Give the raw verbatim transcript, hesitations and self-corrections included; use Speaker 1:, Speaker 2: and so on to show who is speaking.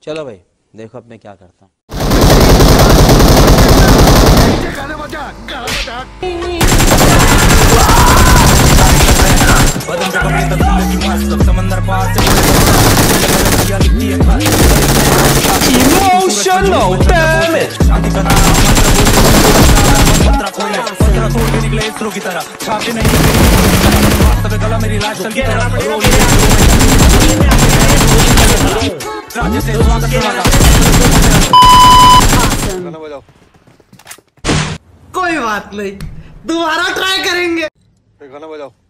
Speaker 1: चलो भाई देखो अब मैं क्या करता हूँ।
Speaker 2: Emotional damage.
Speaker 3: कोई बात नहीं, दोबारा ट्राई करेंगे।
Speaker 4: गाना बजाओ।